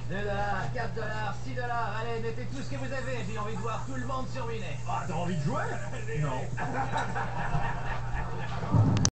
$2, $4, $6, allez, mettez tout ce que vous avez, j'ai envie de voir tout le monde se ruiner. Ah, t'as envie de jouer? Non.